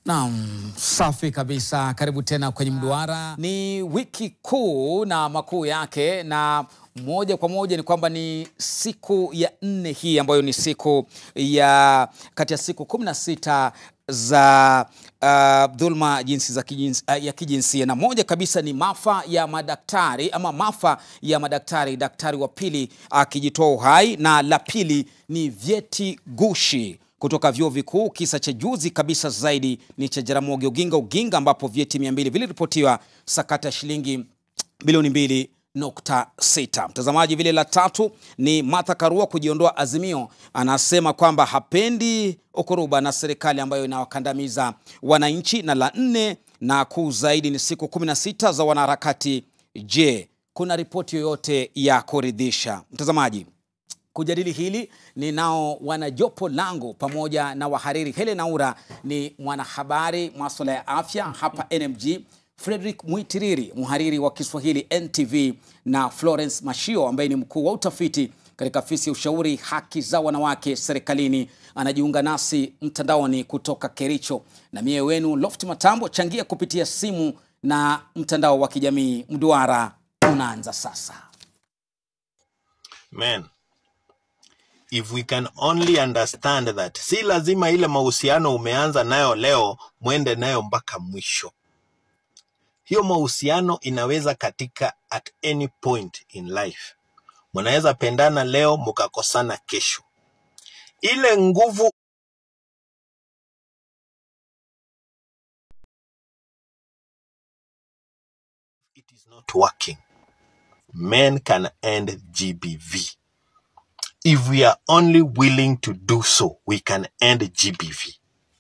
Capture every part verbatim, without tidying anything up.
Naam, safi kabisa. Karibu tena kwenye Mduara. Ni wiki kuu na makuu yake, na moja kwa moja ni kwamba ni siku ya nne hii ambayo ni siku ya kati ya siku kumi na sita za uh, dhulma jinsi za kijinsi, uh, ya kijinsia, na moja kabisa ni maafa ya madaktari ama maafa ya madaktari, daktari wa pili akijitoa uh, uhai, na la pili ni vyeti gushi kutoka vyuo vikuu. Kisa cha juzi kabisa zaidi ni cha Jaramogi Oginga Oginga ambapo vyeti mia mbili viliripotiwa, sakata shilingi bilioni mbili nukta sita. Mtazamaji, vile la tatu ni Martha Karua kujiondoa Azimio, anasema kwamba hapendi ukuruba na serikali ambayo inawakandamiza wananchi, na la nne na kuu zaidi ni siku kumi na sita za wanaharakati. Je, kuna ripoti yoyote ya kuridhisha? Mtazamaji, kujadili hili ni nao wanajopo langu pamoja na wahariri. Helen Aura ni mwanahabari masuala ya afya hapa N M G, Frederick Mwitiriri mhariri wa Kiswahili N T V, na Florence Mashio ambaye ni mkuu wa utafiti katika afisi ya ushauri haki za wanawake serikalini, anajiunga nasi mtandaoni kutoka Kericho. Na mie wenu Lofty Matambo, changia kupitia simu na mtandao wa kijamii. Mduara unaanza sasa. Man, if we can only understand that, si lazima ile mahusiano umeanza nayo leo mwende nayo mpaka mwisho. Hiyo mahusiano inaweza katika at any point in life. Mnaweza pendana leo mkakosana kesho. Ile nguvu it is not working. Men can end G B V. If we are only willing to do so, we can end G B V.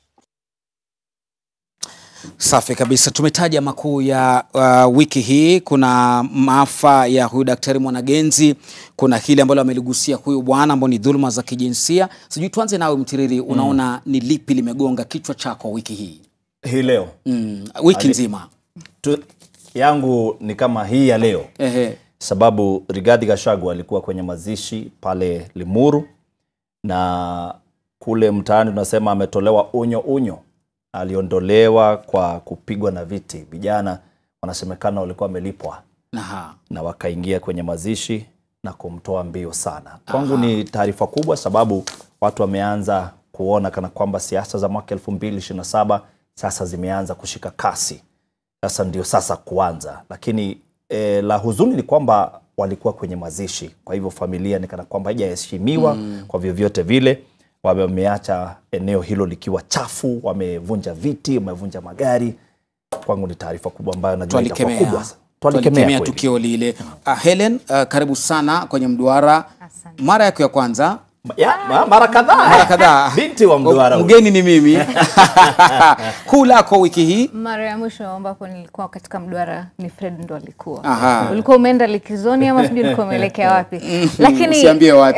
Safi kabisa. Tumetaja makuu ya uh, wiki hii. Kuna maafa ya huyu daktari Mwanagenzi, kuna hili ambalo ameligusia huyu bwana ambao ni dhulma za kijinsia. Sijui tuanze nawe Mtiriri, unaona mm. ni lipi limegonga kichwa chako wiki hii? Hii leo. Mm, wiki Ali, nzima. Tu, yangu ni kama hii ya leo. Ehe. Sababu Rigathi Gachagua alikuwa kwenye mazishi pale Limuru, na kule mtaani tunasema ametolewa unyo unyo. Aliondolewa kwa kupigwa na viti. Vijana wanasemekana walikuwa wamelipwa. Aha. Na wakaingia kwenye mazishi na kumtoa mbio sana. Kwangu ni taarifa kubwa, sababu watu wameanza kuona kana kwamba siasa za mwaka elfu mbili ishirini na saba sasa zimeanza kushika kasi. Sasa ndio sasa kuanza. Lakini e, la huzuni ni kwamba walikuwa kwenye mazishi. Kwa hivyo familia ni kana kwamba haijaheshimiwa mm. kwa vyovyote vile. Wameacha eneo hilo likiwa chafu, wamevunja viti, wamevunja magari. Kwangu ni taarifa kubwa ambayo najua itakuwa kubwa. Tualikemea tukio lile. Uh, Helen, uh, karibu sana kwenye Mduara. Asante. Mara yako ya kwanza? Ya, mara kadhaa. Mara kadhaa. Binti wa Mduara. Mgeni ni mimi. Kula kwa wiki hii? Mara ya mwisho ambapo nilikuwa katika Mduara ni Fred ndo alikuwa. Aha. Ulikuwa umeenda likizoni ama sijui ulikuwa umeelekea wapi? Lakini usiambie watu.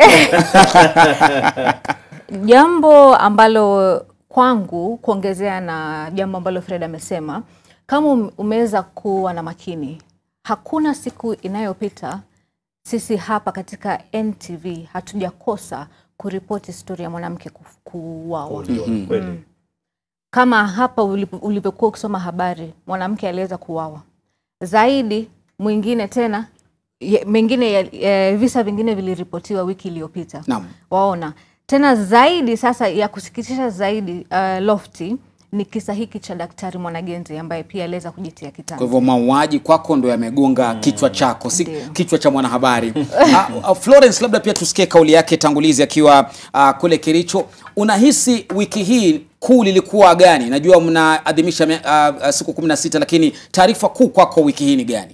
Jambo ambalo kwangu kuongezea na jambo ambalo Fred amesema, kama umeweza kuwa na makini, hakuna siku inayopita sisi hapa katika N T V hatujakosa kuripoti story ya mwanamke kuuawa. Mm -hmm. Kama hapa ulipokuwa ukisoma habari, mwanamke aliweza kuuawa. Zaidi mwingine tena ye, mengine e, visa vingine viliripotiwa wiki iliyopita. Naam. Waona. Tena zaidi sasa ya kusikitisha zaidi uh, Lofty ni kisa hiki cha daktari Mwanagenzi ambaye pia aliweza kujitia kitani. Kwa hivyo mauaji kwako ndo yamegonga mm. kichwa chako, si Ndiyo. kichwa cha mwanahabari. uh, uh, Florence, labda pia tusikie kauli yake tangulizi akiwa uh, kule Kericho. Unahisi wiki hii kuu lilikuwa gani? Najua mnaadhimisha uh, uh, siku kumi na sita, lakini taarifa kuu kwako wiki hii ni gani?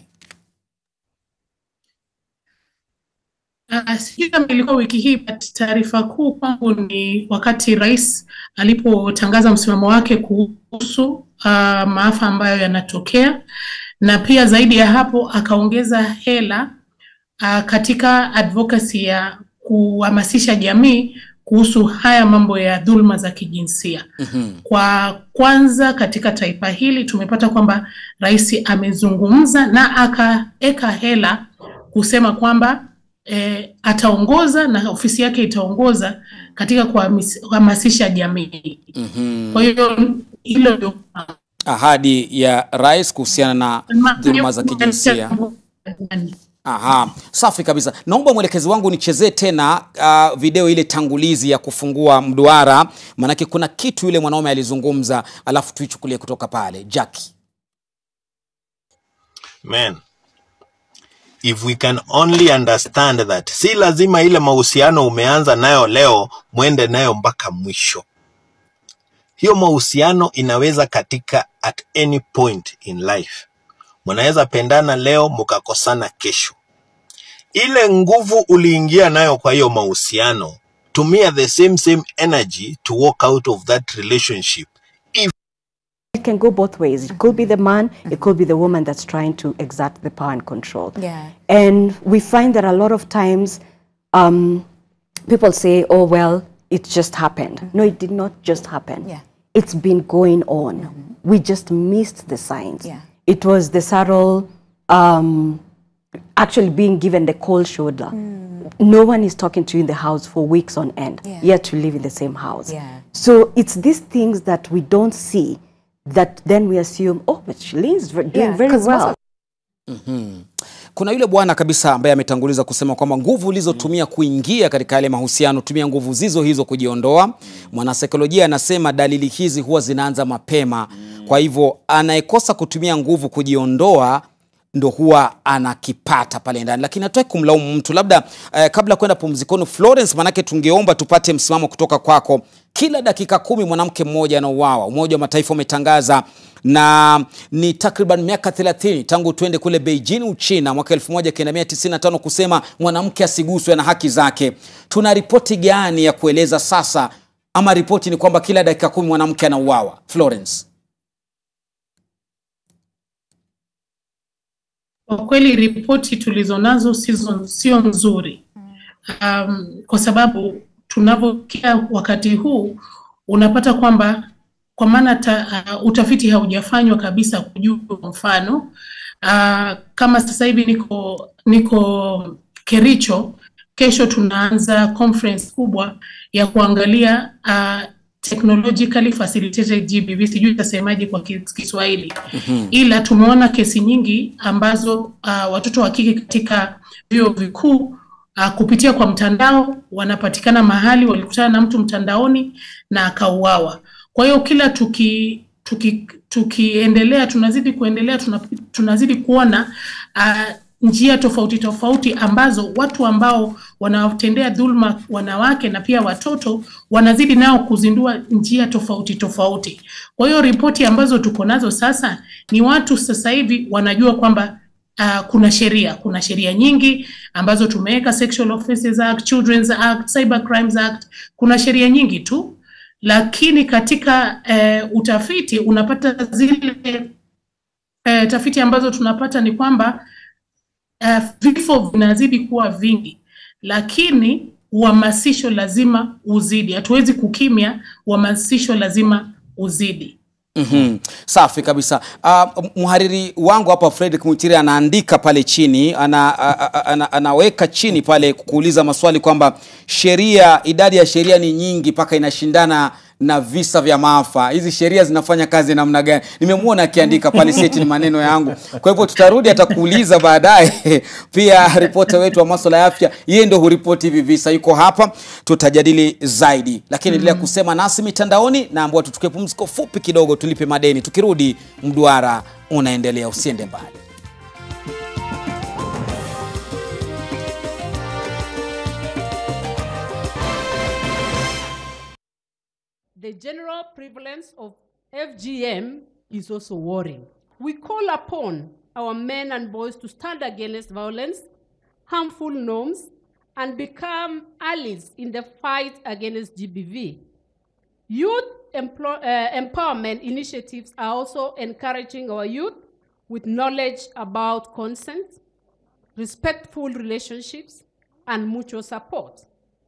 Uh, sijui kama ilikuwa wiki hii, but taarifa kuu kwangu ni wakati rais alipotangaza msimamo wake kuhusu uh, maafa ambayo yanatokea, na pia zaidi ya hapo akaongeza hela uh, katika advocacy ya kuhamasisha jamii kuhusu haya mambo ya dhulma za kijinsia. Mm-hmm. Kwa kwanza katika taifa hili tumepata kwamba rais amezungumza na akaeka hela kusema kwamba E, ataongoza na ofisi yake itaongoza katika kuhamasisha jamii. Mm-hmm. Kwa hiyo hilo ndio ahadi ya rais kuhusiana na dhuluma za kijinsia. Aha, safi kabisa. Naomba mwelekezi wangu nichezee tena uh, video ile tangulizi ya kufungua mduara, manake kuna kitu yule mwanaume alizungumza, alafu tuichukulie kutoka pale. Jackie. Man, if we can only understand that, si lazima ile mahusiano umeanza nayo leo mwende nayo mpaka mwisho. Hiyo mahusiano inaweza katika at any point in life. Mnaweza pendana leo mkakosana kesho. Ile nguvu uliingia nayo kwa hiyo mahusiano, tumia the same same energy to walk out of that relationship. If it can go both ways. It could be the man, it could be the woman that's trying to exert the power and control. Yeah. And we find that a lot of times um, people say, oh, well, it just happened. Mm-hmm. No, it did not just happen. Yeah. It's been going on. Mm-hmm. We just missed the signs. Yeah. It was the subtle, um, actually being given the cold shoulder. Mm. No one is talking to you in the house for weeks on end, Yeah. yet you live in the same house. Yeah. So it's these things that we don't see that then we assume, oh, but Shalene's doing Yeah, very 'cause well. Mhm. Kuna yule bwana kabisa ambaye ametanguliza kusema kwamba nguvu ulizotumia kuingia katika yale mahusiano, tumia nguvu zizo hizo kujiondoa. Mwanasaikolojia anasema dalili hizi huwa zinaanza mapema. Kwa hivyo anayekosa kutumia nguvu kujiondoa ndo huwa anakipata pale ndani. Lakini hataki kumlaumu mtu. Labda eh, kabla kwenda pumzikoni, Florence, manake tungeomba tupate msimamo kutoka kwako. Kila dakika kumi mwanamke mmoja anauawa. Umoja wa Mataifa umetangaza, na ni takriban miaka thelathini tangu tuende kule Beijing, Uchina mwaka elfu moja kenda mia tisini na tano kusema mwanamke asiguswe na haki zake. Tuna ripoti gani ya kueleza sasa, ama ripoti ni kwamba kila dakika kumi mwanamke anauawa? Florence. Kwa kweli ripoti tulizonazo sizo sio nzuri. Um, kwa sababu tunavyokia wakati huu unapata kwamba kwa maana uh, utafiti haujafanywa kabisa kujua. Mfano uh, kama sasa hivi niko niko Kericho, kesho tunaanza conference kubwa ya kuangalia uh, technologically facilitated G B V, sijui tasemaje kwa Kiswahili. Mm-hmm. Ila tumeona kesi nyingi ambazo uh, watoto wa kike katika vyuo vikuu uh, kupitia kwa mtandao wanapatikana mahali walikutana na mtu mtandaoni na akauawa. Kwa hiyo kila tuki tuki tukiendelea tunazidi kuendelea tunazidi kuona uh, njia tofauti tofauti ambazo watu ambao wanawatendea dhulma wanawake na pia watoto wanazidi nao kuzindua njia tofauti tofauti. Kwa hiyo ripoti ambazo tuko nazo sasa ni watu sasa hivi wanajua kwamba uh, kuna sheria, kuna sheria nyingi ambazo tumeweka, Sexual Offences Act, Children's Act, Cyber Crimes Act, kuna sheria nyingi tu, lakini katika uh, utafiti unapata zile uh, tafiti ambazo tunapata ni kwamba Uh, vifo vinazidi kuwa vingi, lakini uhamasisho lazima uzidi. Hatuwezi kukimya, uhamasisho lazima uzidi. Mhm. Safi kabisa. Uh, mhariri wangu hapa Fredrick Muchiri anaandika pale chini, ana, ana, ana, anaweka chini pale kuuliza maswali kwamba sheria, idadi ya sheria ni nyingi paka inashindana na visa vya maafa. Hizi sheria zinafanya kazi namna gani? Nimemuona akiandika pale, seti ni maneno yangu. Kwa hivyo tutarudi atakuuliza baadaye. Pia ripota wetu wa masuala ya afya, yeye ndio huripoti hivi visa, yuko hapa, tutajadili zaidi. Lakini endelea mm -hmm. kusema nasi mitandaoni, na ambao tutuke pumziko fupi kidogo tulipe madeni. Tukirudi mduara unaendelea, usiende mbali. The general prevalence of F G M is also worrying. We call upon our men and boys to stand against violence, harmful norms, and become allies in the fight against G B V. Youth employ, uh, empowerment initiatives are also encouraging our youth with knowledge about consent, respectful relationships, and mutual support.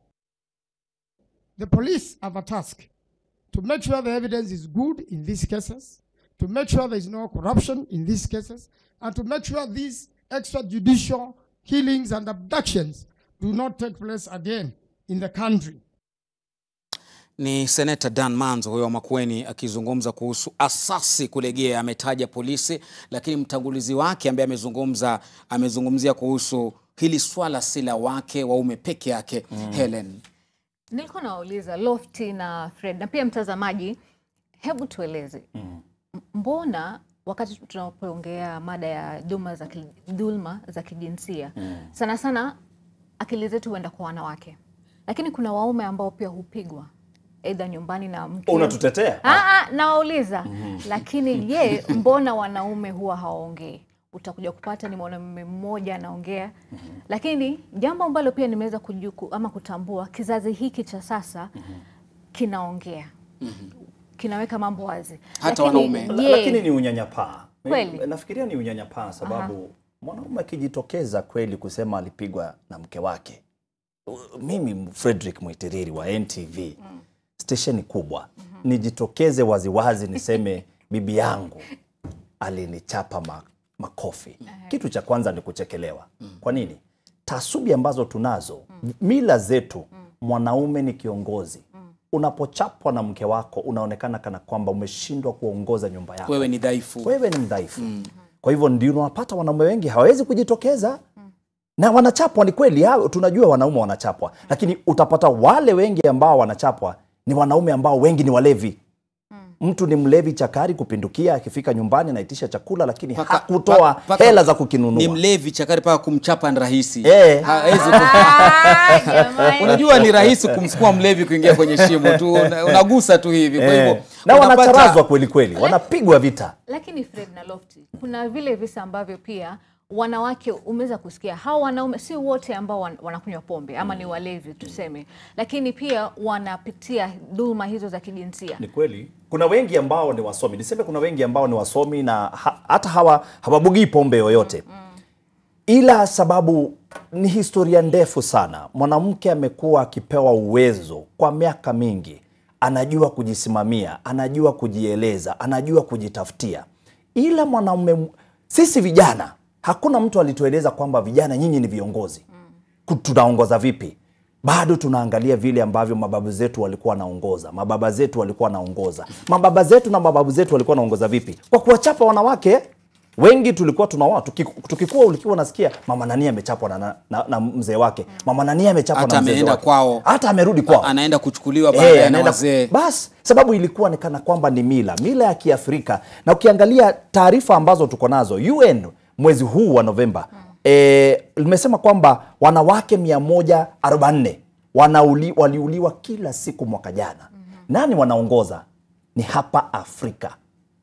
The police have a task to make sure the evidence is good in these cases, to make sure there is no corruption in these cases, and to make sure these extrajudicial killings and abductions do not take place again in the country. Ni Seneta Dan Manzo huyo wa Makueni akizungumza kuhusu asasi kulegea. Ametaja polisi, lakini mtangulizi wake ambaye amezungumza amezungumzia kuhusu hili swala si la wake waume peke yake. mm. Helen, nilikuwa nauliza Lofty na Fred na pia mtazamaji, hebu tueleze mm. mbona wakati tunapoongea mada ya dhulma za dhulma za kijinsia mm. sana sana akili zetu huenda kwa wanawake, lakini kuna waume ambao pia hupigwa aidha nyumbani na mke. Unatutetea? Ah ah, nawauliza. mm -hmm. Lakini je, mbona wanaume huwa hawaongei? Utakuja kupata ni mwanamume mmoja anaongea. mm -hmm. Lakini jambo ambalo pia nimeweza kujuku ama kutambua, kizazi hiki cha sasa mm -hmm. kinaongea. mm -hmm. Kinaweka mambo wazi. Hata wanaume. Lakini ni unyanyapaa. Kweli. Nafikiria ni unyanyapaa sababu mwanaume akijitokeza kweli kusema alipigwa na mke wake. Mimi Frederick Mwitiriri wa N T V, mm. station kubwa, mm -hmm. nijitokeze waziwazi niseme bibi yangu alinichapa ma, makofi. mm -hmm. Kitu cha kwanza ni kuchekelewa. mm -hmm. Kwa nini? Taasubi ambazo tunazo, mm -hmm. mila zetu, mm -hmm. mwanaume ni kiongozi. mm -hmm. Unapochapwa na mke wako unaonekana kana kwamba umeshindwa kuongoza nyumba yako. Wewe ni dhaifu. Wewe ni mdhaifu. mm -hmm. Kwa hivyo ndio unapata wanaume wengi hawawezi kujitokeza. Na wanachapwa ni kweli, hao tunajua wanaume wanachapwa. mm. Lakini utapata wale wengi ambao wanachapwa ni wanaume ambao wengi ni walevi. mm. Mtu ni mlevi chakari kupindukia, akifika nyumbani anaitisha chakula lakini paka, hakutoa paka, paka, hela za kukinunua. Ni mlevi chakari paka kumchapa ni rahisi. Eh. Haezi unajua ni rahisi kumsukuma mlevi kuingia kwenye shimo tu, unagusa tu hivi. Kwa hivyo na wanacharazwa kweli kweli, wanapigwa vita. Lakini Fred na Lofty, kuna vile visa ambavyo pia wanawake umeweza kusikia, hao wanaume si wote ambao wan, wanakunywa pombe ama ni walevi tuseme, lakini pia wanapitia dhulma hizo za kijinsia. Ni kweli. Kuna wengi ambao ni wasomi. Niseme kuna wengi ambao ni wasomi na ha, hata hawa hawabugi pombe yoyote. mm, mm. Ila sababu ni historia ndefu sana. Mwanamke amekuwa akipewa uwezo kwa miaka mingi. Anajua kujisimamia, anajua kujieleza, anajua kujitafutia. Ila mwanamume, sisi vijana, hakuna mtu alitueleza kwamba vijana nyinyi ni viongozi. Mm. Tunaongoza vipi? Bado tunaangalia vile ambavyo mababu zetu walikuwa wanaongoza. Mababa zetu walikuwa wanaongoza. Mababa zetu na mababu zetu walikuwa wanaongoza vipi? Kwa kuwachapa wanawake. Wengi tulikuwa tunaoa tukikuwa ulikuwa unasikia mama nani amechapwa na, na, na, na mzee wake. Mama nani amechapwa na mzee wake. Kwao. Hata amerudi kwao. Anaenda kuchukuliwa baadaye hey, na wazee. Bas, sababu ilikuwa ni kana kwamba ni mila, mila ya Kiafrika. Na ukiangalia taarifa ambazo tuko nazo, U N mwezi huu wa Novemba, hmm. eh limesema kwamba wanawake mia moja arobaini na nne wanauli, waliuliwa kila siku mwaka jana. Hmm. Nani wanaongoza? Ni hapa Afrika.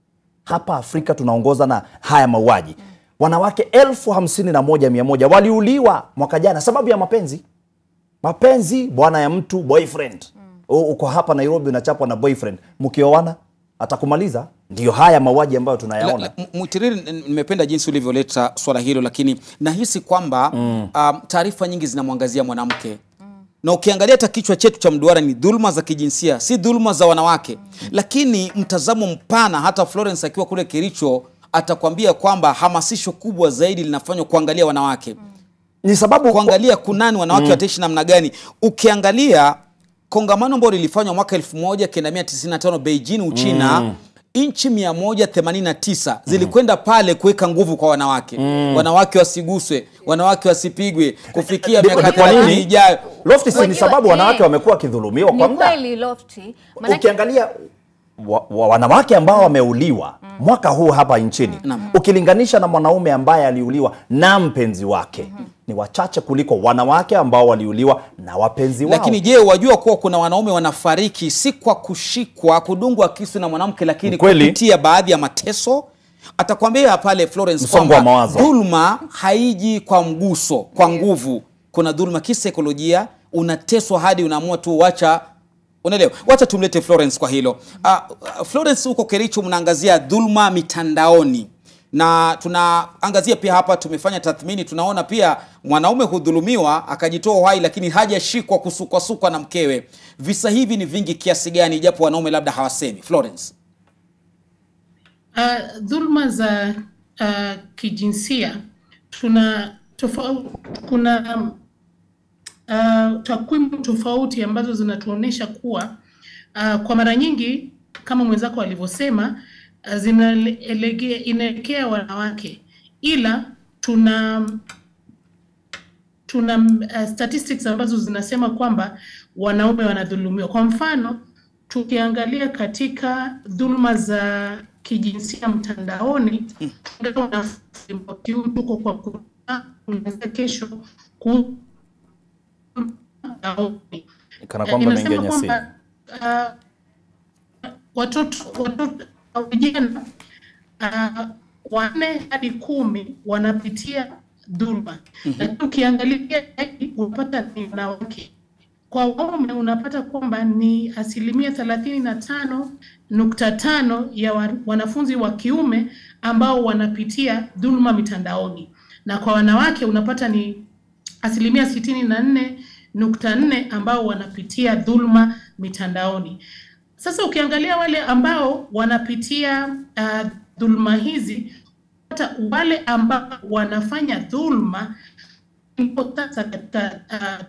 Hapa Afrika tunaongoza na haya mauaji. Mm. Wanawake elfu hamsini na moja mia moja waliuliwa mwaka jana sababu ya mapenzi. Mapenzi, bwana ya mtu, boyfriend. Mm. Uko hapa Nairobi unachapwa na boyfriend. Mkioana atakumaliza. Ndio haya mauaji ambayo tunayaona. Mwitiriri, nimependa jinsi ulivyoleta swala hilo, lakini nahisi kwamba mm. um, taarifa nyingi zinamwangazia mwanamke. Na ukiangalia hata kichwa chetu cha mduara ni dhulma za kijinsia, si dhulma za wanawake. Mm. Lakini mtazamo mpana, hata Florence akiwa kule Kericho atakwambia kwamba hamasisho kubwa zaidi linafanywa kuangalia wanawake. Mm. Ni sababu kuangalia kunani wanawake mm. wataishi namna gani. Ukiangalia kongamano ambalo lilifanywa mwaka elfu moja kenda mia tisini na tano Beijing, Uchina, mm. inchi mia moja themanini na tisa zilikwenda pale kuweka nguvu kwa wanawake. Mm. Wanawake wasiguswe, wanawake wasipigwe kufikia miaka thelathini ijayo. Lofty, ni sababu wanawake wamekuwa kidhulumiwa kwa muda. Ni kweli Lofty. Ukiangalia wa, wa, wanawake ambao wameuliwa mm. mwaka huu hapa nchini, mm. ukilinganisha na mwanaume ambaye aliuliwa na mpenzi wake, mm -hmm. ni wachache kuliko wanawake ambao waliuliwa na wapenzi wao. Lakini je, wajua kuwa kuna wanaume wanafariki si kwa kushikwa, kudungwa kisu na mwanamke, lakini kupitia baadhi ya mateso? Atakwambia pale Florence kwamba dhulma haiji kwa mguso, kwa nguvu. Kuna dhulma kisaikolojia, unateswa hadi unaamua tu wacha. Unaelewa? Wacha tumlete Florence kwa hilo. Uh, Florence, huko Kericho mnaangazia dhulma mitandaoni. Na tunaangazia pia hapa, tumefanya tathmini, tunaona pia mwanaume hudhulumiwa akajitoa uhai lakini hajashikwa kusukwa sukwa na mkewe. Visa hivi ni vingi kiasi gani japo wanaume labda hawasemi? Florence. Uh, dhulma za uh, kijinsia tuna tofauti, kuna uh, takwimu tofauti ambazo zinatuonesha kuwa uh, kwa mara nyingi kama mwenzako alivyosema, uh, zinaelekea wanawake, ila tuna tuna uh, statistics ambazo zinasema kwamba wanaume wanadhulumiwa. Kwa mfano, tukiangalia katika dhuluma za kijinsia mtandaoni, tuko kwa kuanza kesho ku kana kwamba mengi nyasi uh, watoto watoto vijana uh, wanne hadi kumi wanapitia dhulma. Mm -hmm. Lakini ukiangalia unapata ni wanawake. Kwa waume unapata kwamba ni asilimia thelathini na tano nukta tano ya wa, wanafunzi wa kiume ambao wanapitia dhulma mitandaoni, na kwa wanawake unapata ni asilimia sitini na nne nukta nne ambao wanapitia dhulma mitandaoni. Sasa ukiangalia wale ambao wanapitia uh, dhulma hizi, hata wale ambao wanafanya dhulma sasa katika uh,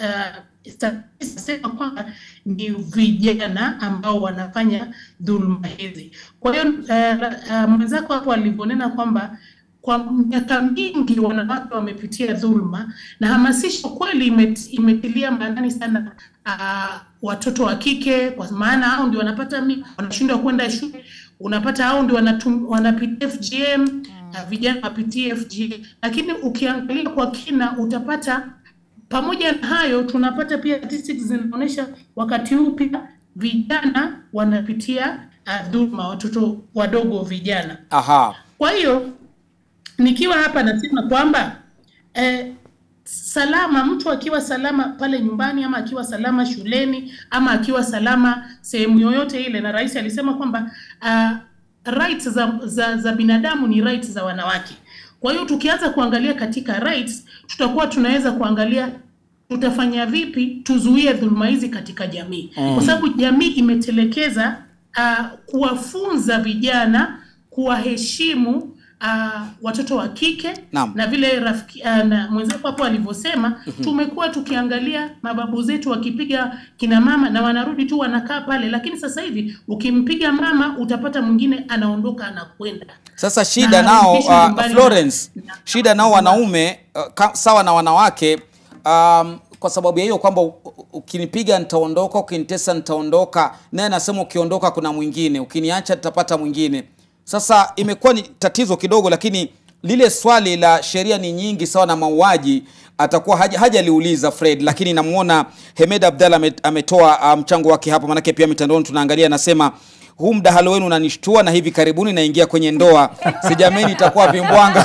uh, sema kwamba ni vijana ambao wanafanya dhulma hizi. Kwa hiyo uh, uh, mwenzako hapo alivyonena kwamba kwa miaka mingi wanawake wamepitia dhulma, na hamasisho kweli imet, imetilia maanani sana uh, watoto wa kike, kwa maana hao ndio wanapata mimba, wanashindwa kwenda shule, unapata hao ndio wanapitia F G M, mm. uh, vijana wapitia F G M. Lakini ukiangalia kwa kina utapata pamoja na hayo tunapata pia statistics zinaonyesha wakati huu pia vijana wanapitia uh, dhulma, watoto wadogo vijana. Aha. Kwa hiyo nikiwa hapa nasema kwamba eh, salama, mtu akiwa salama pale nyumbani, ama akiwa salama shuleni, ama akiwa salama sehemu yoyote ile, na rais alisema kwamba uh, rights za, za, za binadamu ni rights za wanawake. Kwa hiyo tukianza kuangalia katika rights, tutakuwa tunaweza kuangalia tutafanya vipi tuzuie dhulma hizi katika jamii. Mm. Kwa sababu jamii imetelekeza uh, kuwafunza vijana kuwaheshimu Uh, watoto wa kike. Naam. Na vile rafiki uh, na mwenzako hapo alivyosema, mm -hmm. tumekuwa tukiangalia mababu zetu wakipiga kina mama na wanarudi tu wanakaa pale, lakini sasa hivi ukimpiga mama utapata mwingine anaondoka anakwenda. Sasa shida na nao uh, Florence, na, shida nao wanaume uh, sawa na wanawake, um, kwa sababu ya hiyo kwamba ukinipiga nitaondoka, ukinitesa nitaondoka, naye anasema ukiondoka kuna mwingine, ukiniacha tutapata mwingine. Sasa imekuwa ni tatizo kidogo, lakini lile swali la sheria ni nyingi sawa na mauaji atakuwa haja, haja liuliza Fred, lakini namuona Hemed Abdalla ametoa mchango um, wake hapa, manake pia mitandaoni tunaangalia, anasema huu mdahalo wenu unanishtua na hivi karibuni naingia kwenye ndoa. Sijameni itakuwa vimbwanga.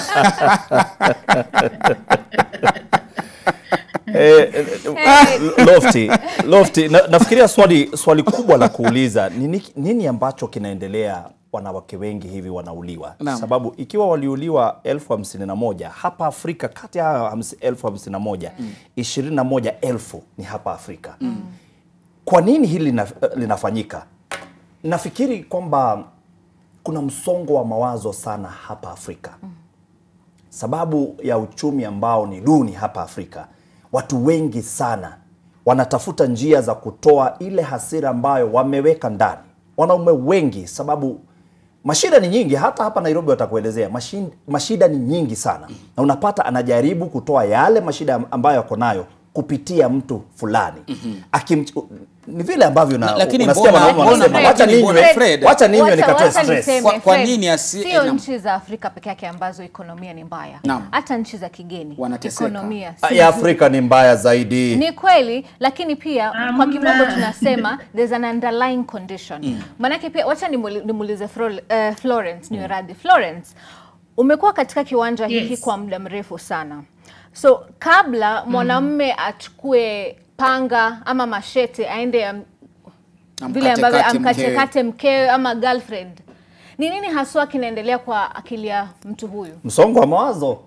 Eh, Lofty, Lofty, na, nafikiria swali swali kubwa la kuuliza nini, nini ambacho kinaendelea wanawake wengi hivi wanauliwa? No. Sababu ikiwa waliuliwa elfu hamsini na moja hapa Afrika, kati ya elfu hamsini na moja, mm. ishirini na moja elfu ni hapa Afrika. Mm. Kwa nini hili lina, linafanyika? Nafikiri kwamba kuna msongo wa mawazo sana hapa Afrika. Mm. Sababu ya uchumi ambao ni duni hapa Afrika. Watu wengi sana wanatafuta njia za kutoa ile hasira ambayo wameweka ndani. Wanaume wengi, sababu mashida ni nyingi, hata hapa Nairobi watakuelezea mashida, mashida ni nyingi sana. Na unapata anajaribu kutoa yale mashida ambayo yako nayo kupitia mtu fulani. Mm -hmm. Akim, ni vile ambavyo na, unasikia wanaume wanasema wacha ninywe, wacha ninywe nikatoe stress. Kwa, kwa nini asi sio nchi za Afrika peke yake ambazo ekonomia ni mbaya? Hata nchi za kigeni ekonomia ya Afrika ni mbaya zaidi. Ni kweli, lakini pia um, kwa kimombo tunasema there's an underlying condition. Mm. Manake pia wacha nimuulize uh, Florence, ni radhi Florence, umekuwa katika kiwanja yes. hiki kwa muda mrefu sana. So kabla mwanamume mm. achukue panga ama machete aende vile ambavyo amkate kate mkewe ama girlfriend, ni nini haswa kinaendelea kwa akili ya mtu huyu? Msongo wa mawazo.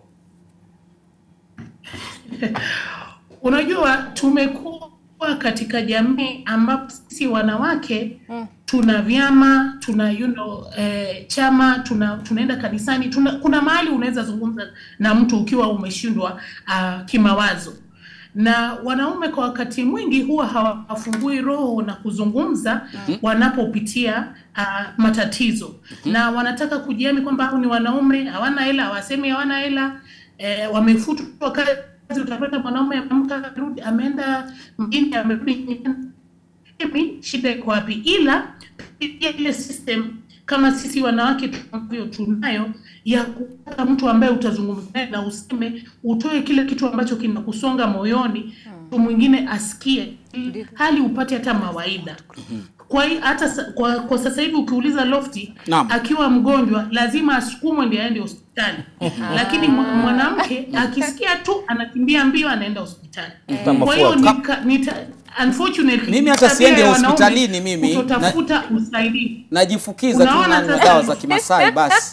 Unajua tumekuwa katika jamii ambapo sisi wanawake mm. tuna vyama, tuna you know, eh, chama, tuna tunaenda kanisani, tuna, kuna mahali unaweza zungumza na mtu ukiwa umeshindwa uh, kimawazo. na wanaume kwa wakati mwingi huwa hawafungui roho na kuzungumza mm-hmm. wanapopitia uh, matatizo mm-hmm. na wanataka kujiamini kwamba hao ni wanaume, hawana hela, hawasemi hawana hela, eh, wamefutwa kazi. Utapata mwanaume amka rudi ameenda mjini amerudi, shida iko wapi? Ila ile system kama sisi wanawake tunavyo tunayo ya kupata mtu ambaye utazungumza naye na useme, utoe kile kitu ambacho kinakusonga moyoni, mtu hmm. mwingine asikie, hali upate hata mawaida. Hmm. Kwa hata kwa, kwa sasa hivi ukiuliza Lofty akiwa mgonjwa lazima asukumwe ndio aende hospitali. Lakini mwanamke akisikia tu anakimbia mbio anaenda hospitali. Kwa hiyo nita unfortunately mimi hata siende hospitalini, mimi utafuta usaidizi. Najifukiza tu na dawa za Kimasai basi.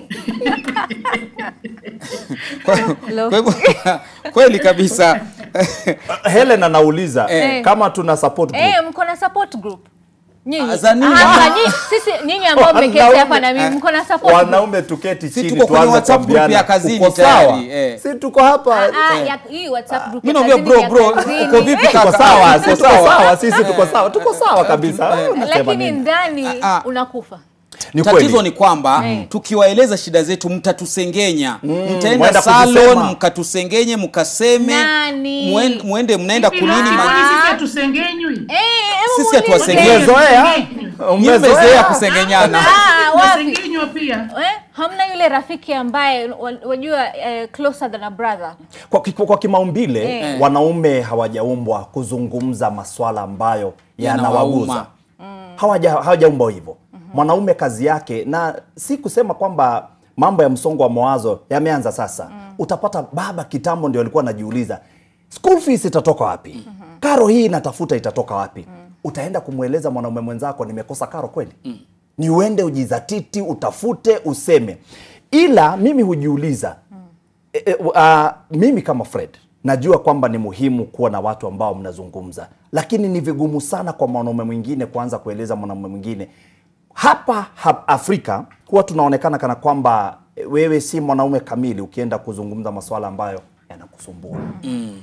Kwa hivyo kweli kabisa. Helen anauliza eh. kama tuna support group. Eh, mko na support group? Nyinyi. Ah, nyinyi sisi nyinyi ambao mmeketi hapa na mimi mko na support. Wanaume tuketi chini tuanze kwa WhatsApp group ya kazini tayari. Eh. Sisi tuko hapa. Ah, hii WhatsApp group. Mimi naambia bro bro uko vipi? Tuko sawa, tuko sawa, sisi tuko sawa. Tuko sawa kabisa. Lakini ndani unakufa. Ni tatizo ni kwamba mm. tukiwaeleza shida zetu mtatusengenya. Mm. Mtaenda salon mkatusengenya mkaseme muende, muende mnaenda kunini sisi hatusengenywi. Eh, sisi hatuwasengenywi. Mmezoea kusengenyana. Wasengenywa pia. Eh, hamna yule rafiki ambaye wajua eh, closer than a brother. Kwa kwa kimaumbile eh. wanaume hawajaumbwa kuzungumza masuala ambayo yanawagusa. Mm. Hawaja hawajaumbwa hivyo. Mwanaume kazi yake, na si kusema kwamba mambo ya msongo wa mawazo yameanza sasa. Mm. Utapata baba kitambo ndio alikuwa anajiuliza school fees itatoka wapi? Mm -hmm. Karo hii natafuta itatoka wapi? Mm. Utaenda kumweleza mwanaume mwenzako nimekosa karo kweli? Mm. Ni uende ujizatiti, utafute, useme. Ila mimi hujiuliza mm. e, e, uh, mimi kama Fred najua kwamba ni muhimu kuwa na watu ambao mnazungumza, lakini ni vigumu sana kwa mwanaume mwingine kuanza kueleza mwanaume mwingine. Hapa hap Afrika huwa tunaonekana kana kwamba wewe si mwanaume kamili ukienda kuzungumza masuala ambayo yanakusumbua. Mm.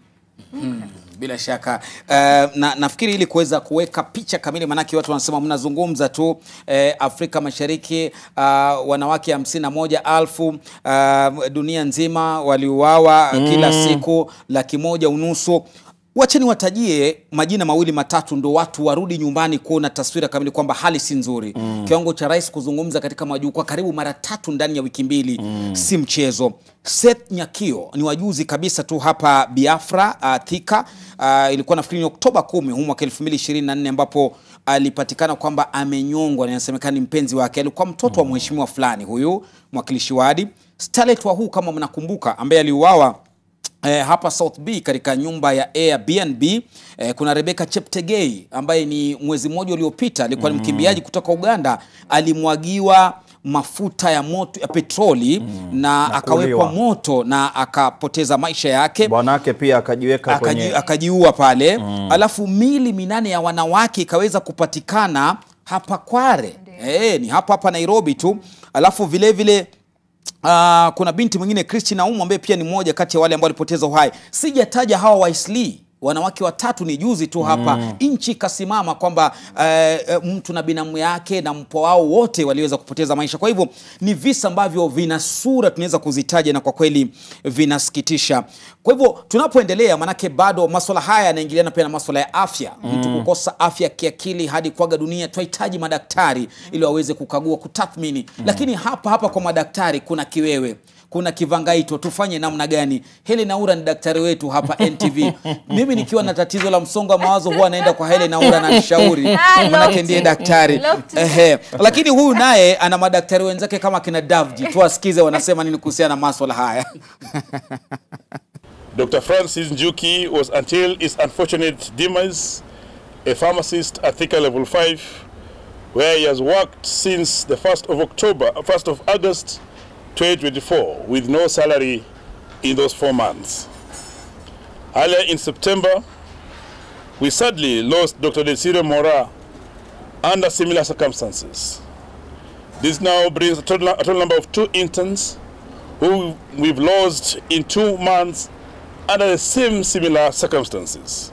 Mm. Bila shaka uh, na nafikiri ili kuweza kuweka picha kamili, manake watu wanasema mnazungumza tu uh, Afrika Mashariki uh, wanawake hamsini na moja elfu uh, dunia nzima waliuawa mm. kila siku laki moja unusu. Wacheni watajie majina mawili matatu ndo watu warudi nyumbani kuona taswira kamili kwamba hali si nzuri. Mm. Kiwango cha rais kuzungumza katika majukwaa karibu mara tatu ndani ya wiki mbili mm. si mchezo. Seth Nyakio ni wajuzi kabisa tu hapa Biafra, uh, Thika. Uh, ilikuwa nafikiri Oktoba kumi humu mwaka elfu mbili ishirini na nne ambapo alipatikana kwamba amenyongwa na inasemekana ni mpenzi wake. Alikuwa mtoto wa mheshimiwa fulani huyu mwakilishi wadi. Starlet wa huu kama mnakumbuka ambaye aliuawa Eh, hapa South B katika nyumba ya Airbnb. Eh, kuna Rebecca Cheptegei ambaye ni mwezi mmoja uliopita alikuwa mm. ni mkimbiaji kutoka Uganda, alimwagiwa mafuta ya moto ya petroli mm. na, na akawekwa moto na akapoteza maisha yake. Bwanake pia akajiweka Akaji, kwenye akajiua pale. Mm. Alafu mili minane ya wanawake ikaweza kupatikana hapa Kware. Eh, ni hapa hapa Nairobi tu. Alafu vile vile Uh, kuna binti mwingine Christina Umu ambaye pia ni mmoja kati ya wale ambao walipoteza uhai. Sijataja hawa Waisli wanawake watatu ni juzi tu hapa mm. inchi kasimama kwamba uh, mtu na binamu yake na mpo wao wote waliweza kupoteza maisha. Kwa hivyo ni visa ambavyo vina sura tunaweza kuzitaja na kwa kweli vinasikitisha. Kwa hivyo tunapoendelea, manake bado masuala haya yanaingiliana pia na masuala ya afya. Mm. Mtu kukosa afya kiakili hadi kuaga dunia, tunahitaji madaktari ili waweze kukagua, kutathmini. Mm. Lakini hapa hapa kwa madaktari kuna kiwewe, kuna kivangaito, tufanye namna gani? Helen Naura ni daktari wetu hapa N T V. Mimi nikiwa na tatizo la msongo wa mawazo huwa naenda kwa Helen Naura na nishauri, maana ndiye daktari. Ehe. Lakini huyu naye ana madaktari wenzake kama kina Davji. Tuwasikize wanasema nini kuhusiana na masuala haya. Doctor Francis Njuki was, until his unfortunate demise, a pharmacist at Thika Level five, where he has worked since the first of October, first of August twenty twenty-four, with no salary in those four months. Earlier in September, we sadly lost Doctor Desire Mora under similar circumstances. This now brings a total, a total number of two interns who we've lost in two months under the same similar circumstances.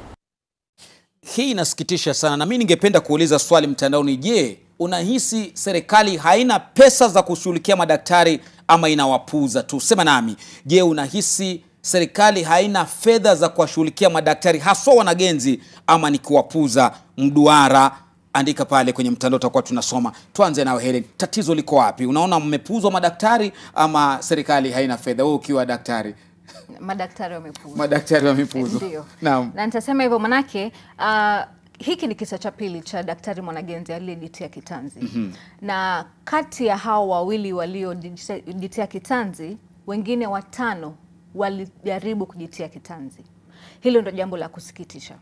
Hii inasikitisha sana, na mimi ningependa kuuliza swali mtandaoni. Je, unahisi serikali haina pesa za kushughulikia madaktari ama inawapuuza tu? Sema nami. Je, unahisi serikali haina fedha za kuwashughulikia madaktari haswa wanagenzi ama ni kuwapuuza? Mduara, andika pale kwenye mtandao, tutakuwa tunasoma. Tuanze nawe Helen, tatizo liko wapi? Unaona mmepuuzwa madaktari ama serikali haina fedha? Wewe ukiwa daktari. Madaktari wamepuuzwa. Madaktari wamepuuzwa. Ndio. Naam. Na nitasema hivyo manake uh, hiki ni kisa cha pili cha daktari mwanagenzi aliyejitia kitanzi. Mm-hmm. Na kati ya hao wawili waliojitia kitanzi, wengine watano walijaribu kujitia kitanzi. Hilo ndio jambo la kusikitisha.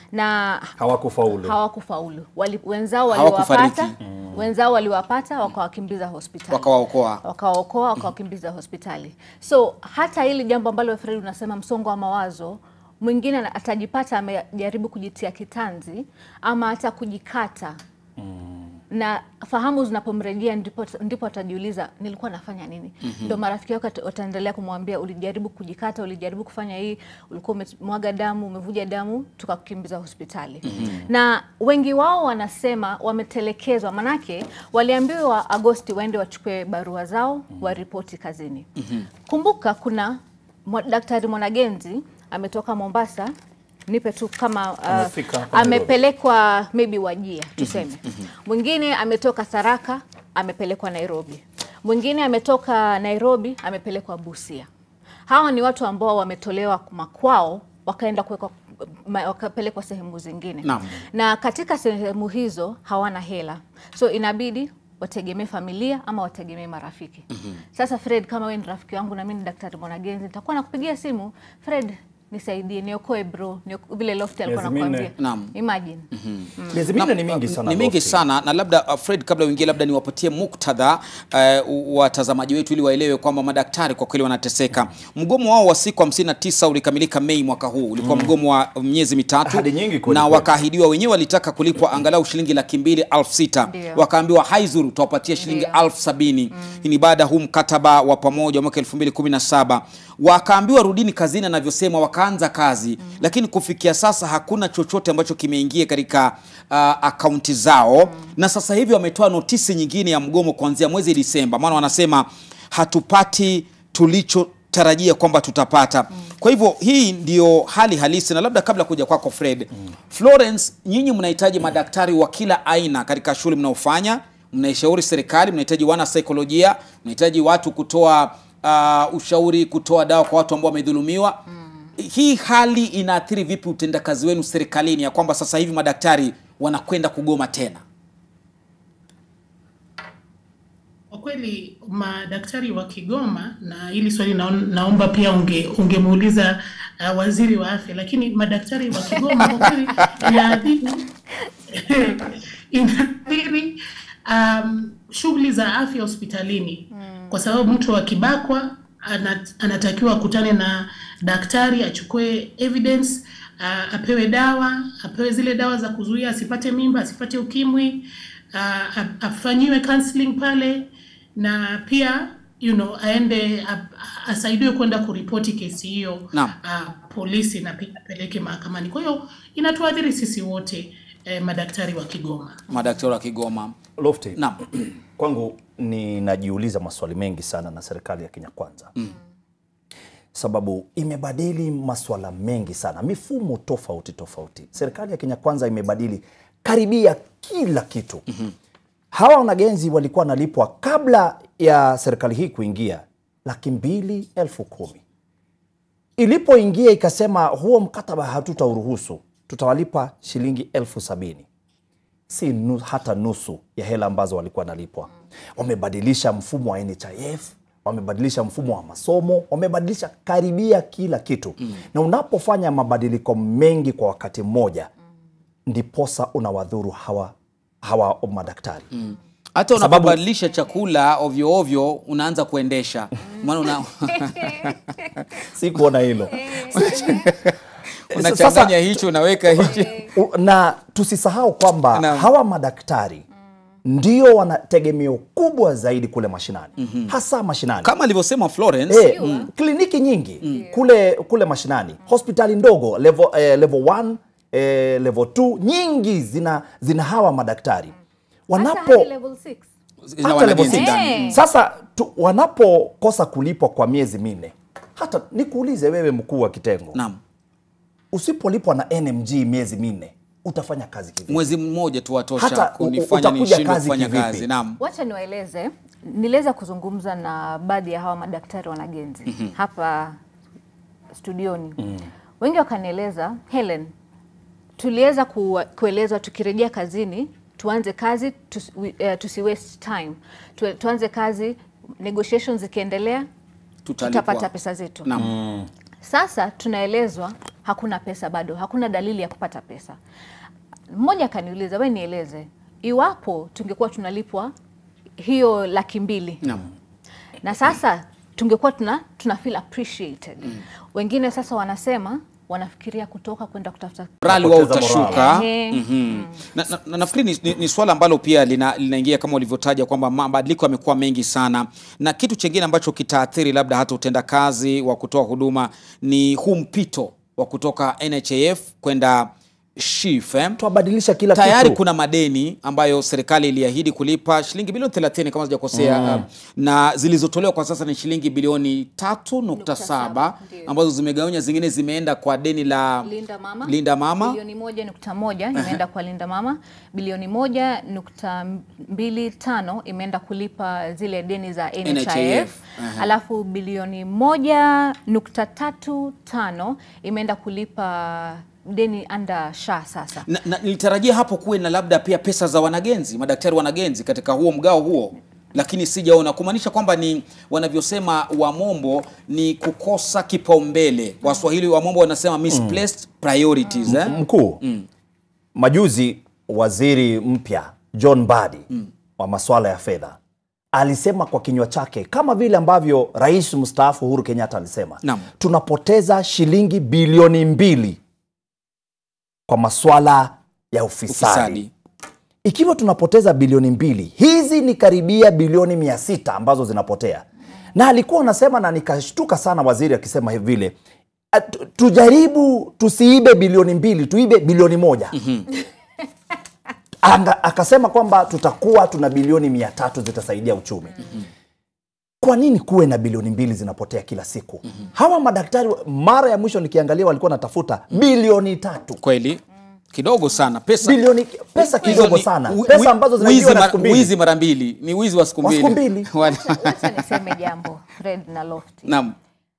Na hawakufaulu. Hawakufaulu. Wali, wenzao waliwapata, mm. wenzao waliwapata wakawakimbiza hospitali. Wakawaokoa. Wakawaokoa, wakawakimbiza hospitali. So hata hili jambo ambalo Fred unasema msongo wa mawazo, mwingine atajipata amejaribu kujitia kitanzi ama hata kujikata. Mm. Na fahamu zinapomrejea ndipo ndipo atajiuliza nilikuwa nafanya nini. Mm-hmm. Ndio marafiki wake wataendelea kumwambia ulijaribu kujikata, ulijaribu kufanya hii, ulikuwa umemwaga damu, umevuja damu, tukakukimbiza hospitali. Mm-hmm. Na wengi wao wanasema wametelekezwa, manake waliambiwa Agosti waende wachukue barua zao, mm-hmm. waripoti kazini. Mm-hmm. Kumbuka kuna daktari mwanagenzi ametoka Mombasa, nipe tu kama uh, amepelekwa maybe Wajia tuseme. Mwingine mm -hmm. ametoka Tharaka, amepelekwa Nairobi. Mwingine ametoka Nairobi, amepelekwa Busia. Hawa ni watu ambao wametolewa makwao wakaenda kuwekwa wakapelekwa sehemu zingine. Naam. Na katika sehemu hizo hawana hela. So inabidi wategemee familia ama wategemee marafiki. Mm -hmm. Sasa Fred, kama wewe ni rafiki wangu na mimi ni daktari mwanagenzi, nitakuwa nakupigia simu, Fred, nisaidie, niokoe bro, niokoe vile Lofty alikuwa anakuambia. Naam. Imagine. Mhm. Miezi minne ni mingi sana. Ni mingi sana, na labda uh, Fred, kabla uingie labda niwapatie muktadha uh, watazamaji wetu ili waelewe kwamba madaktari kwa kweli wanateseka. Mgomo wao wa siku hamsini na tisa ulikamilika Mei mwaka huu. Ulikuwa mm. mgomo wa miezi mitatu na wakaahidiwa, wenyewe walitaka kulipwa angalau shilingi laki mbili elfu sita. Wakaambiwa haizuru, tutawapatia shilingi elfu sabini. Mm. Hii ni baada huu mkataba wa pamoja mwaka elfu mbili kumi na saba. Wakaambiwa rudini kazini, anavyosema wakaanza kazi. Mm. Lakini kufikia sasa hakuna chochote ambacho kimeingia katika uh, akaunti zao. Mm. Na sasa hivi wametoa notisi nyingine ya mgomo kuanzia mwezi Disemba. Maana wanasema hatupati tulichotarajia kwamba tutapata. Mm. Kwa hivyo hii ndio hali halisi, na labda kabla kuja kwako Fred, mm. Florence, nyinyi mnahitaji madaktari wa kila aina katika shughuli mnaofanya. Mnaishauri serikali, mnahitaji wana saikolojia, mnahitaji watu kutoa uh, ushauri, kutoa dawa kwa watu ambao wamedhulumiwa. Mm. Hii hali inaathiri vipi utendakazi wenu serikalini, ya kwamba sasa hivi madaktari wanakwenda kugoma tena? Kwa kweli madaktari wa Kigoma, na hili swali na, naomba pia unge ungemuuliza uh, waziri wa afya, lakini madaktari wa Kigoma kwa kweli inaathiri inaathiri um, shughuli za afya hospitalini. Hmm. Kwa sababu mtu akibakwa anat, anatakiwa kutane na daktari, achukue evidence, uh, apewe dawa, apewe zile dawa za kuzuia asipate mimba, asipate ukimwi, uh, afanyiwe counseling pale, na pia you know aende asaidiwe kwenda kuripoti kesi hiyo uh, polisi, na pia apeleke mahakamani. Kwa hiyo inatuathiri sisi wote eh, madaktari wa Kigoma. Madaktari wa Kigoma. Lofty. Naam. Kwangu ninajiuliza maswali mengi sana na serikali ya Kenya Kwanza. Mm. Sababu imebadili maswala mengi sana, mifumo tofauti tofauti. Serikali ya Kenya Kwanza imebadili karibia kila kitu. Mm -hmm. Hawa wanagenzi walikuwa nalipwa kabla ya serikali hii kuingia laki mbili elfu kumi. Ilipoingia ikasema huo mkataba hatutauruhusu, tutawalipa shilingi elfu sabini. Si nu, hata nusu ya hela ambazo walikuwa nalipwa. Wamebadilisha mfumo wa N H I F, wamebadilisha mfumo wa masomo, wamebadilisha karibia kila kitu. Mm. Na unapofanya mabadiliko mengi kwa wakati mmoja, mm. ndiposa unawadhuru hawa hawa madaktari. Mm. Hata unapobadilisha chakula ovyo ovyo unaanza kuendesha. Maana una si kuona hilo. Unachanganya hicho unaweka hicho. Na tusisahau kwamba hawa madaktari ndio wana tegemeo kubwa zaidi kule mashinani. Mm-hmm. Hasa mashinani. Kama alivyosema Florence, eh, mm, kliniki nyingi mm. kule kule mashinani, hospitali ndogo level eh, level one, eh, level two nyingi zina zina hawa madaktari. Wanapo hata level six. Hata level six. Hey. Sasa tu, wanapokosa kulipwa kwa miezi minne. Hata nikuulize wewe mkuu wa kitengo. Naam. Usipolipwa na N M G miezi minne, utafanya kazi kivipi? Mwezi mmoja tu watosha kunifanya nishindwe kufanya kazi. Naam. Wacha niwaeleze, niliweza kuzungumza na baadhi ya hawa madaktari wanagenzi mm -hmm. hapa studioni. Mm. Wengi wakanieleza, Helen, tuliweza ku, kuelezwa tukirejea kazini, tuanze kazi, tusi, uh, tusi waste time. Tu, tuanze kazi, negotiations zikiendelea, tutapata pesa zetu. Naam. Mm. Sasa tunaelezwa hakuna pesa bado, hakuna dalili ya kupata pesa. Mmoja kaniuliza, wewe nieleze, iwapo tungekuwa tunalipwa hiyo laki mbili. Naam. Na sasa tungekuwa tuna tuna feel appreciated. Mm. Wengine sasa wanasema wanafikiria kutoka kwenda kutafuta morali wao utashuka. Mm -hmm. na, na, na nafikiri ni, ni, ni swala ambalo pia lina, linaingia kama ulivyotaja kwamba mabadiliko yamekuwa mengi sana, na kitu chengine ambacho kitaathiri labda hata utendakazi wa kutoa huduma ni huu mpito wa kutoka N H I F kwenda S H I F. Eh? Tuabadilisha kila tayari kitu. Kuna madeni ambayo serikali iliahidi kulipa shilingi bilioni thelathini kama sijakosea. Mm. Uh, na zilizotolewa kwa sasa ni shilingi bilioni tatu nukta saba ambazo zimegawanywa, zingine zimeenda kwa deni la Linda Mama. Linda Mama. Bilioni moja nukta moja imeenda kwa Linda Mama. Bilioni moja nukta mbili tano imeenda kulipa zile deni za N H I F. Uh-huh. Alafu bilioni moja nukta tatu tano imeenda kulipa deni under S H A sasa. Na, na nilitarajia hapo kuwe na labda pia pesa za wanagenzi, madaktari wanagenzi katika huo mgao huo, lakini sijaona, kumaanisha kwamba ni wanavyosema Wamombo ni kukosa kipaumbele. Waswahili Wamombo wanasema misplaced mm. priorities. Eh? Mkuu, mm. majuzi waziri mpya John Mbadi mm. wa masuala ya fedha alisema kwa kinywa chake, kama vile ambavyo rais mstaafu Uhuru Kenyatta alisema, Naam. tunapoteza shilingi bilioni mbili kwa masuala ya ufisadi. ufisadi. Ikiwa tunapoteza bilioni mbili, hizi ni karibia bilioni mia sita ambazo zinapotea. Na alikuwa anasema, na nikashtuka sana waziri akisema hivi vile, tujaribu tusiibe bilioni mbili, tuibe bilioni moja. Mm-hmm. Anga, akasema kwamba tutakuwa tuna bilioni mia tatu zitasaidia uchumi. Mm-hmm. Kwa nini kuwe na bilioni mbili zinapotea kila siku? Mm-hmm. Hawa madaktari mara ya mwisho nikiangalia walikuwa natafuta bilioni tatu. Kweli? Kidogo sana. Pesa bilioni pesa kidogo sana. Pesa ambazo zinaibiwa na siku mbili. Wizi mara mbili. Ni wizi wa siku mbili. Wa siku mbili. Wacha niseme jambo, Fred na Lofty. Naam.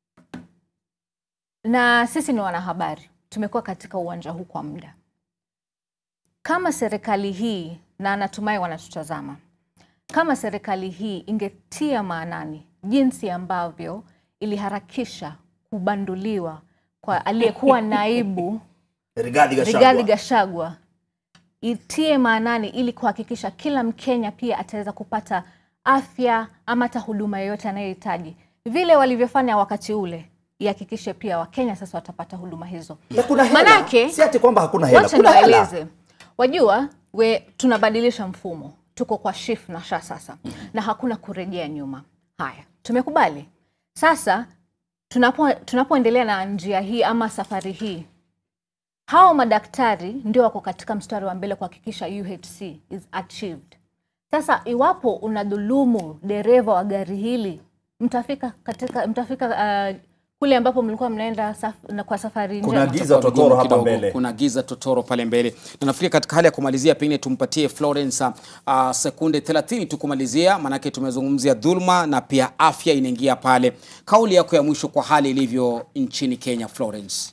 Na sisi ni wanahabari. Tumekuwa katika uwanja huu kwa muda. Kama serikali hii, na natumai wanatutazama, kama serikali hii ingetia maanani jinsi ambavyo iliharakisha kubanduliwa kwa aliyekuwa naibu Rigathi Gachagua. Rigathi Gachagua, itie maanani ili kuhakikisha kila Mkenya pia ataweza kupata afya ama hata huduma yoyote anayohitaji. Vile walivyofanya wakati ule, ihakikishe pia Wakenya sasa watapata huduma hizo. Na kuna hela. Manake, si ati kwamba hakuna hela. Kuna hela. Wajua, we tunabadilisha mfumo. Tuko kwa S H I F na S H A sasa. Na hakuna kurejea nyuma. Haya, tumekubali. Sasa, tunapo tunapoendelea na njia hii ama safari hii, hao madaktari ndio wako katika mstari wa mbele kuhakikisha U H C is achieved. Sasa iwapo unadhulumu dereva wa gari hili, mtafika katika mtafika uh, kule ambapo mlikuwa mnaenda saf, na kwa safari njema. Kuna giza totoro hapa mbele. Kuna giza totoro pale mbele. Na nafikiri katika hali ya kumalizia pengine tumpatie Florence uh, sekunde thelathini tukumalizia, manake tumezungumzia dhulma na pia afya inaingia pale. Kauli yako ya mwisho kwa hali ilivyo nchini Kenya, Florence.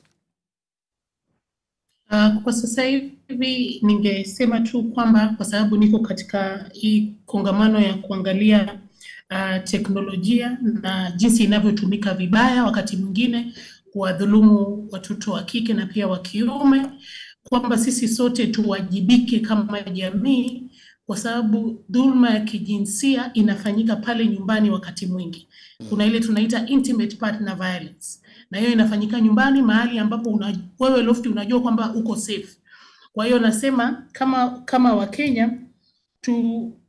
Uh, kwa sasa hivi ningesema tu kwamba kwa sababu niko katika hii kongamano ya kuangalia uh, teknolojia na jinsi inavyotumika vibaya wakati mwingine kuwadhulumu watoto wa kike na pia wa kiume, kwamba sisi sote tuwajibike kama jamii, kwa sababu dhulma ya kijinsia inafanyika pale nyumbani wakati mwingi. Kuna ile tunaita intimate partner violence. Na hiyo inafanyika nyumbani, mahali ambapo una, wewe Lofty unajua kwamba uko safe. Kwa hiyo nasema kama kama Wakenya tu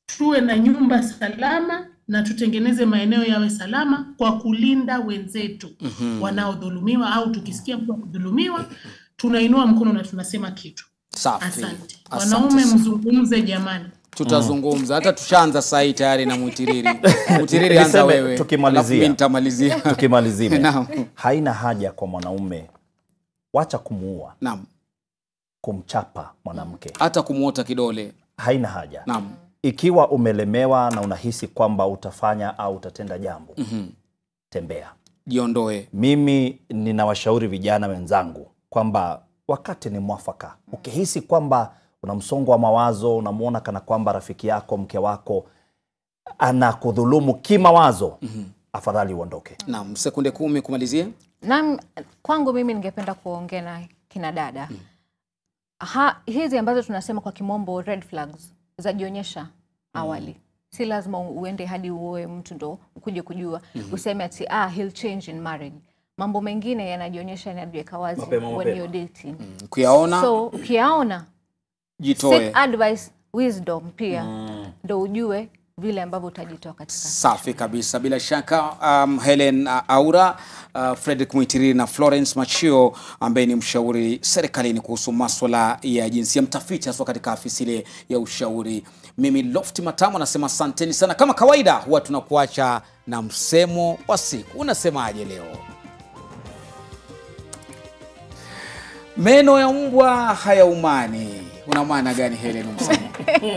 tuwe na nyumba salama na tutengeneze maeneo yawe salama kwa kulinda wenzetu mm-hmm. wanaodhulumiwa, au tukisikia mtu akidhulumiwa tunainua mkono na tunasema kitu. Safi. Asante. Wanaume mzungumze jamani. Tutazungumza. Hata tushaanza saa hii tayari na Mutiriri. Mutiriri anza wewe. Tukimalizia. Mimi nitamalizia. Tukimalizia. Naam. Haina haja kwa mwanaume wacha kumuua. Naam. Kumchapa mwanamke. Hata kumuota kidole. Haina haja. Naam. Ikiwa umelemewa na unahisi kwamba utafanya au utatenda jambo, mm-hmm. tembea. Jiondoe. Mimi ninawashauri vijana wenzangu kwamba wakati ni mwafaka. Ukihisi kwamba una msongo wa mawazo, unamuona kana kwamba rafiki yako, mke wako anakudhulumu kimawazo, mm-hmm. afadhali uondoke. Naam, sekunde kumi kumalizie. Naam, kwangu mimi ningependa kuongea na kina dada. Mm. Ha, hizi ambazo tunasema kwa kimombo red flags zajionyesha awali. Mm. Si lazima uende hadi uoe mtu ndo ukuje kujua. Mm-hmm. Useme ati ah he'll change in marriage. Mambo mengine yanajionyesha yanajiweka wazi when you're dating. Mm. Ukiyaona, so ukiyaona jitoe. Seek advice, wisdom pia ndo mm. ujue vile ambavyo utajitoa katika. Safi kabisa. Bila shaka um, Helen uh, Aura, uh, Frederick Mutiriri na Florence Machio ambaye ni mshauri serikalini kuhusu masuala ya jinsia, mtafiti hasa katika afisi ile ya ushauri. Mimi Lofty Matamo nasema asanteni sana. Kama kawaida huwa tunakuacha na msemo wa siku. Unasemaje leo? Meno ya mbwa hayaumani. Una maana gani Helen msemo?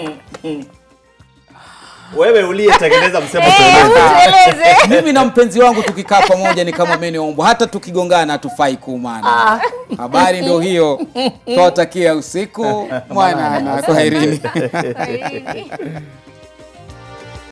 Wewe uliyetengeneza msemo tueleze. Mimi na mpenzi wangu tukikaa pamoja ni kama meno ya mbwa, hata tukigongana hatufai kuumana. Ah. Habari ndio hiyo. Tuwatakia usiku mwana na kwaherini.